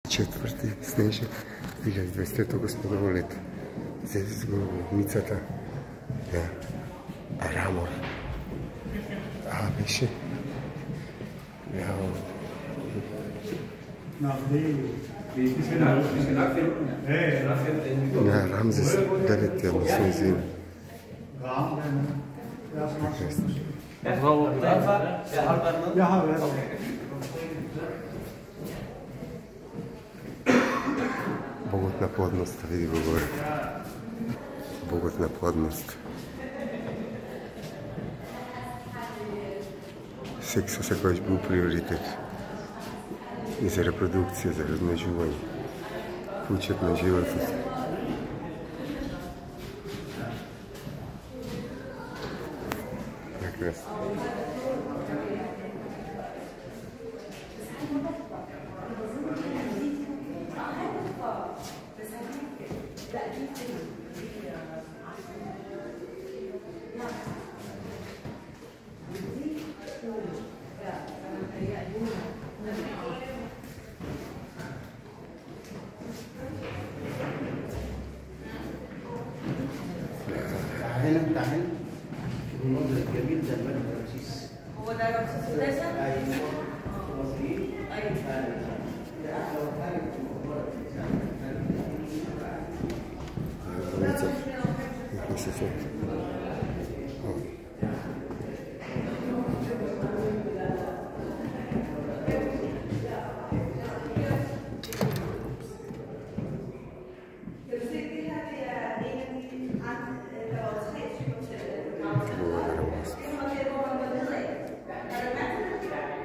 4. Snežak 2023. novo leto. Zdaj se micata na Ramor. A više. Ja. Ja, Ramses Belet, ja musím zjít. Jeg har været. Bogotna plodnost, vidimo gore. Bogotna plodnost. Seks vse koji bil prioritet. I za reprodukcijo, za razmnoževanje. Početno živeti. Прекрасно. تعال المنظر الجميل ده الملك رمسيس هو ده رمسيس الثالث؟ ايوه مصريين ايوه ده احلى حاجه في الموضوع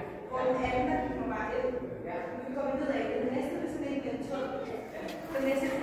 Den næste